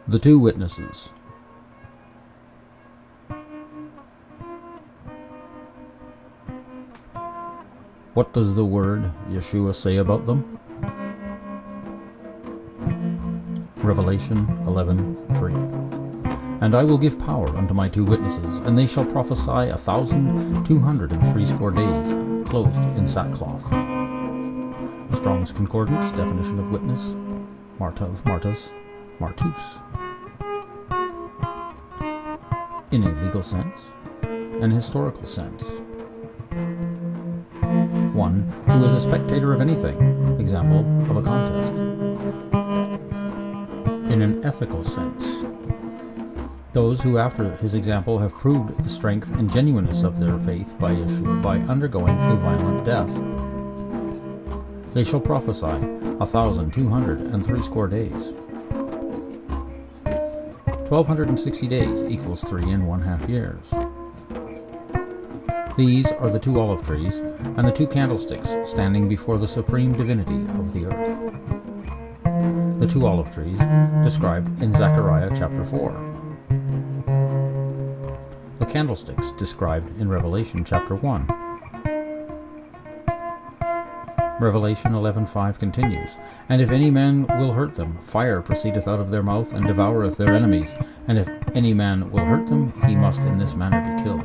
The two witnesses. What does the word Yeshua say about them? Revelation 11:3. And I will give power unto my two witnesses, and they shall prophesy 1,260 days, clothed in sackcloth. Strong's Concordance, definition of witness, Marta of Martus, Martus. In a legal sense, an historical sense. One who is a spectator of anything, example of a contest. In an ethical sense, those who after his example have proved the strength and genuineness of their faith by Yeshua by undergoing a violent death. They shall prophesy 1,260 days. 1,260 days equals 3½ years. These are the two olive trees and the two candlesticks standing before the supreme divinity of the earth. The two olive trees described in Zechariah chapter 4. The candlesticks described in Revelation chapter 1. Revelation 11:5 continues, And if any man will hurt them, fire proceedeth out of their mouth, and devoureth their enemies. And if any man will hurt them, he must in this manner be killed.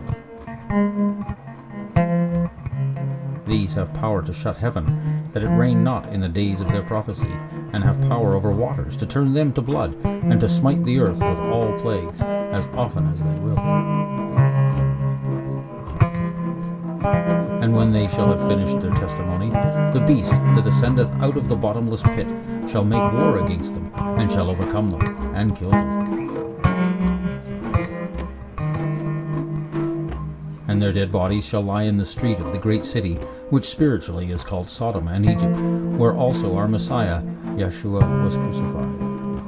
These have power to shut heaven, that it rain not in the days of their prophecy, and have power over waters, to turn them to blood, and to smite the earth with all plagues, as often as they will. And when they shall have finished their testimony, the beast that ascendeth out of the bottomless pit shall make war against them, and shall overcome them, and kill them. And their dead bodies shall lie in the street of the great city, which spiritually is called Sodom and Egypt, where also our Messiah, Yeshua, was crucified.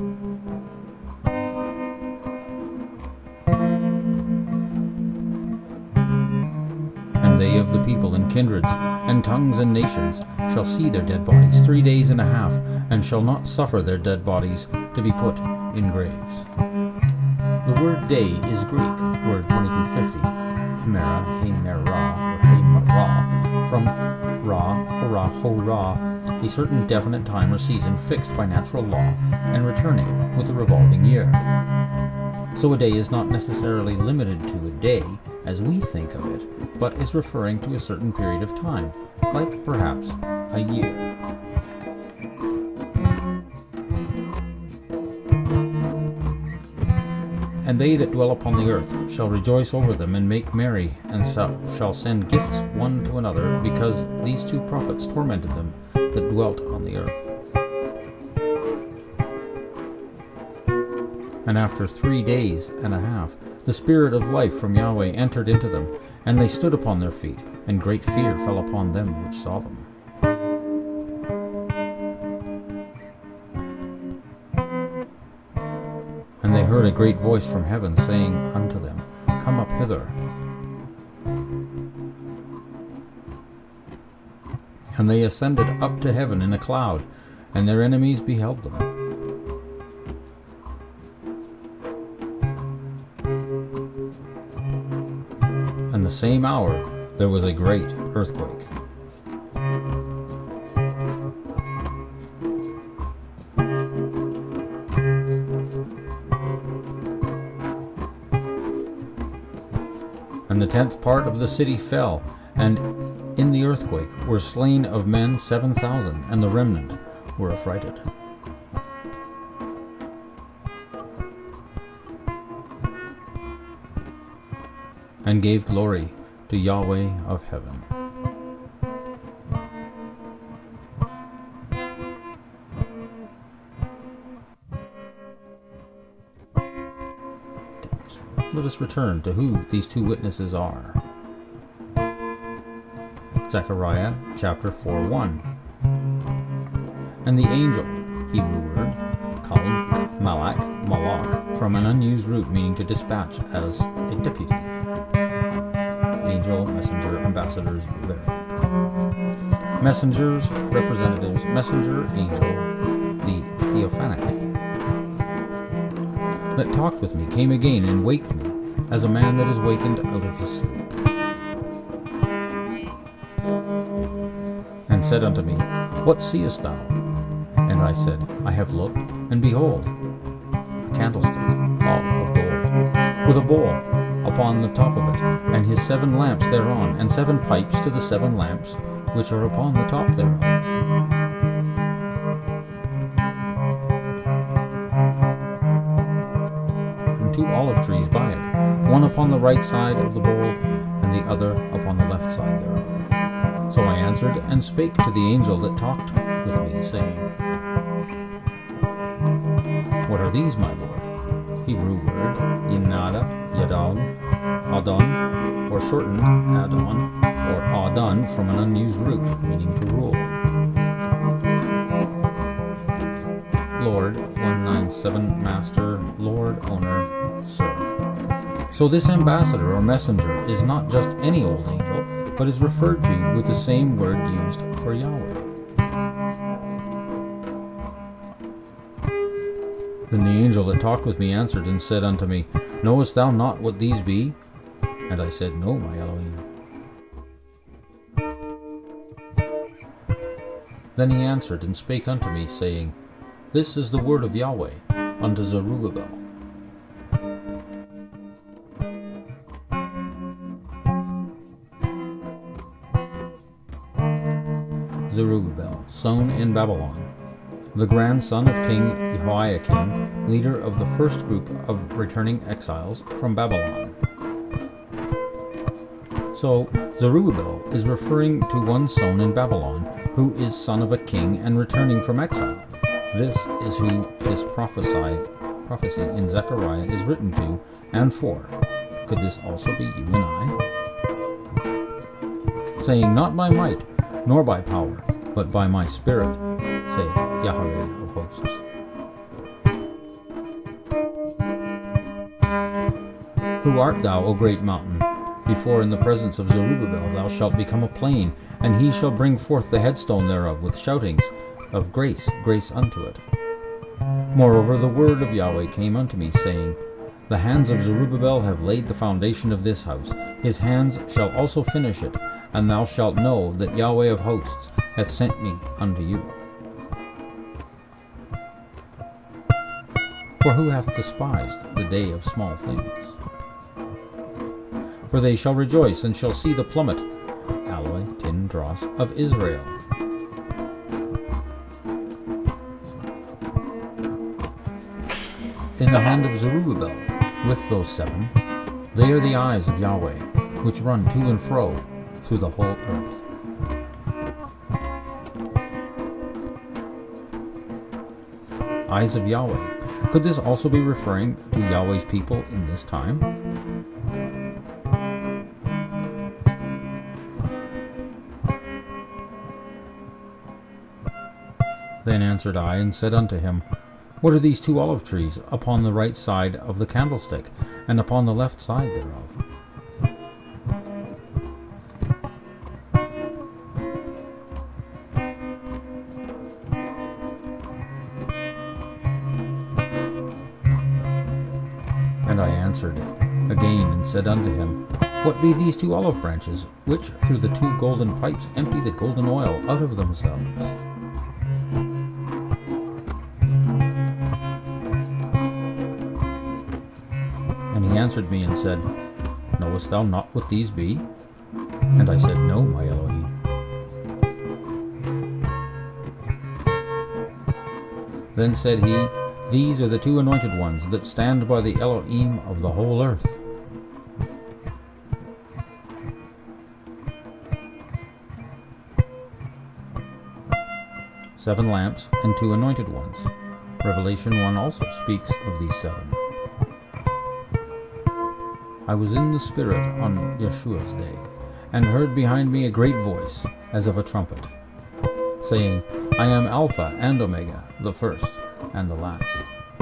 And they of the people and kindreds, and tongues and nations, shall see their dead bodies 3 days and a half, and shall not suffer their dead bodies to be put in graves. The word day is Greek, word 2250. Hemera, or Hemera, from Ra, Hora, Hora, a certain definite time or season fixed by natural law and returning with a revolving year. So a day is not necessarily limited to a day as we think of it, but is referring to a certain period of time, like perhaps a year. And they that dwell upon the earth shall rejoice over them and make merry, and shall send gifts one to another, because these two prophets tormented them that dwelt on the earth. And after 3 days and a half, the Spirit of life from Yahweh entered into them, and they stood upon their feet, and great fear fell upon them which saw them. And they heard a great voice from heaven saying unto them, Come up hither. And they ascended up to heaven in a cloud, and their enemies beheld them. And the same hour there was a great earthquake. And the 10th part of the city fell, and in the earthquake were slain of men 7,000, and the remnant were affrighted. And gave glory to Yahweh of heaven. Let us return to who these two witnesses are. Zechariah chapter 4:1. And the angel, Hebrew word, called malak, from an unused root meaning to dispatch as a deputy. Angel, messenger, ambassadors, vary. Messengers, representatives, messenger, angel, the theophanic. that talked with me came again and waked me, as a man that is wakened out of his sleep, and said unto me, What seest thou? And I said, I have looked, and behold, a candlestick all of gold, with a bowl upon the top of it, and his 7 lamps thereon, and 7 pipes to the 7 lamps which are upon the top thereof. And 2 olive trees by it, one upon the right side of the bowl, and the other upon the left side thereof. So I answered and spake to the angel that talked with me, saying, What are these, my Lord? Hebrew word, Yenada, Yadon, Adon, or shortened Adon, or Adon from an unused root, meaning to rule. Lord, 197, Master, Lord, Owner, Sir. So this ambassador or messenger is not just any old angel, but is referred to with the same word used for Yahweh. Then the angel that talked with me answered and said unto me, Knowest thou not what these be? And I said, No, my Elohim. Then he answered and spake unto me, saying, This is the word of Yahweh unto Zerubbabel. Zerubbabel, sown in Babylon, the grandson of King Jehoiakim, leader of the first group of returning exiles from Babylon. So Zerubbabel is referring to one sown in Babylon, who is son of a king and returning from exile. This is who this prophecy in Zechariah is written to and for. Could this also be you and I? Saying, Not by might, nor by power, but by my spirit, saith Yahweh of hosts. Who art thou, O great mountain? Before in the presence of Zerubbabel thou shalt become a plain, and he shall bring forth the headstone thereof with shoutings of grace, grace unto it. Moreover, the word of Yahweh came unto me, saying, The hands of Zerubbabel have laid the foundation of this house. His hands shall also finish it, and thou shalt know that Yahweh of hosts hath sent me unto you. For who hath despised the day of small things? For they shall rejoice and shall see the plummet, alloy, tin, dross, of Israel. In the hand of Zerubbabel, with those 7, they are the eyes of Yahweh, which run to and fro through the whole earth. Eyes of Yahweh. Could this also be referring to Yahweh's people in this time? Then answered I and said unto him, What are these 2 olive trees upon the right side of the candlestick, and upon the left side thereof? And I answered again and said unto him, What be these 2 olive branches, which through the 2 golden pipes empty the golden oil out of themselves? And he answered me and said, Knowest thou not what these be? And I said, No, my Elohim. Then said he, These are the 2 anointed ones that stand by the Elohim of the whole earth. Seven lamps and 2 anointed ones. Revelation 1 also speaks of these 7. I was in the Spirit on Yeshua's day, and heard behind me a great voice, as of a trumpet, saying, I am Alpha and Omega, the first and the last.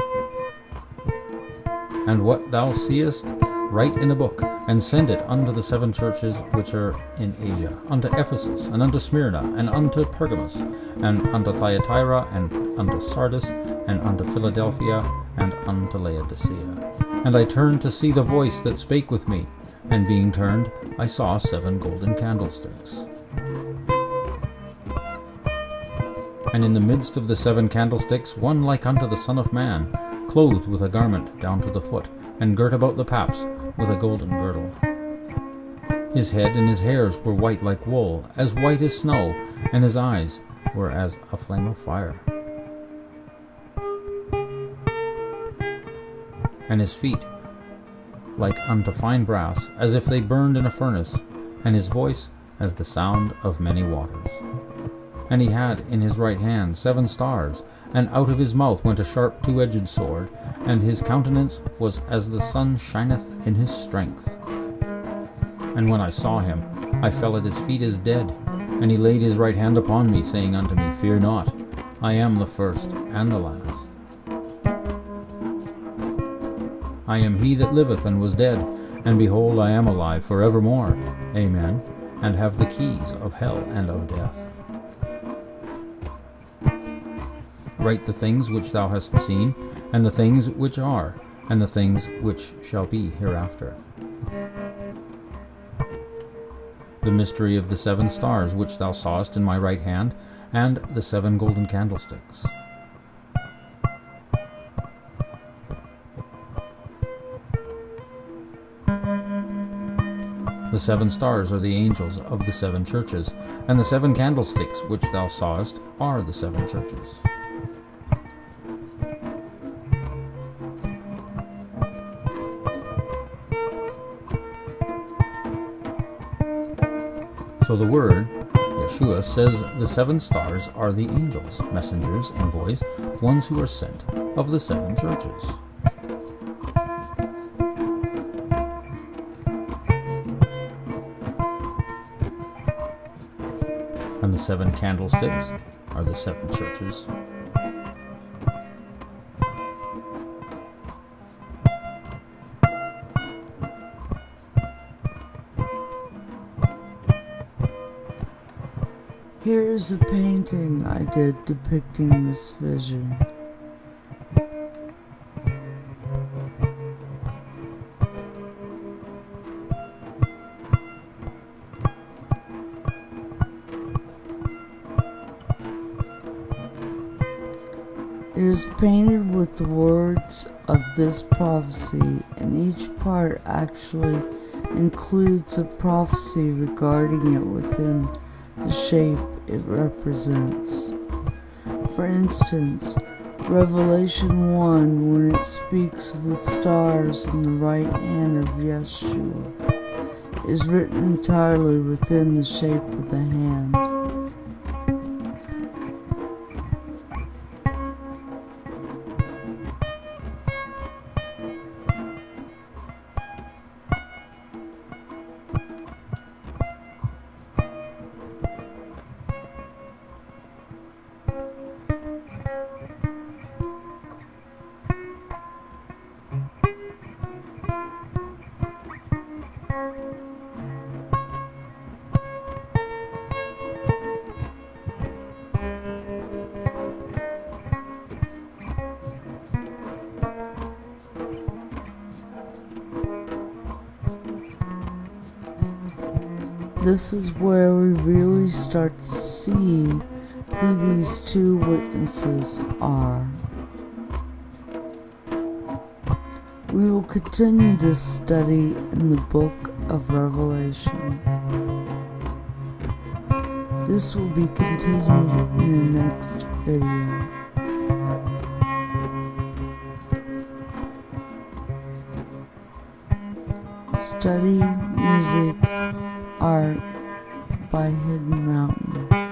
And what thou seest, write in a book, and send it unto the 7 churches which are in Asia, unto Ephesus, and unto Smyrna, and unto Pergamos, and unto Thyatira, and unto Sardis, and unto Philadelphia, and unto Laodicea. And I turned to see the voice that spake with me, and being turned, I saw 7 golden candlesticks. And in the midst of the 7 candlesticks, one like unto the Son of Man, clothed with a garment down to the foot, and girt about the paps with a golden girdle. His head and his hairs were white like wool, as white as snow, and his eyes were as a flame of fire. And his feet like unto fine brass, as if they burned in a furnace, and his voice as the sound of many waters. And he had in his right hand 7 stars, and out of his mouth went a sharp 2-edged sword, and his countenance was as the sun shineth in his strength. And when I saw him, I fell at his feet as dead. And he laid his right hand upon me, saying unto me, Fear not, I am the first and the last. I am he that liveth and was dead, and behold, I am alive for evermore. Amen. And have the keys of hell and of death. Write the things which thou hast seen, and the things which are, and the things which shall be hereafter. The mystery of the 7 stars which thou sawest in my right hand, and the 7 golden candlesticks. The 7 stars are the angels of the 7 churches, and the 7 candlesticks which thou sawest are the 7 churches. So the Word, Yeshua, says the 7 stars are the angels, messengers, envoys, ones who are sent of the 7 churches. And the 7 candlesticks are the 7 churches. Here is a painting I did depicting this vision. It is painted with the words of this prophecy, and each part actually includes a prophecy regarding it within the shape it represents. For instance, Revelation 1, when it speaks of the stars in the right hand of Yeshua, is written entirely within the shape of the hand. This is where we really start to see who these 2 witnesses are. We will continue this study in the book of Revelation. This will be continued in the next video. Study music art by Hidden Mountain.